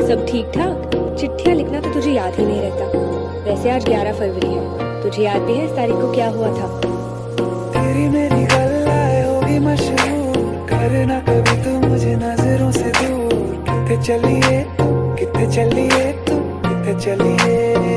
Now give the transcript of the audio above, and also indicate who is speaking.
Speaker 1: सब ठीक ठाक। चिट्ठियाँ लिखना तो तुझे याद ही नहीं रहता। वैसे आज 11 फरवरी है, तुझे याद भी है इस तारीख को क्या हुआ था?
Speaker 2: तेरी मेरी गल्लाए होगी मशहूर, करना कभी तू मुझे नजरों से दूर। कितने चलिए तू, कितने चलिए तू, कितने चलिए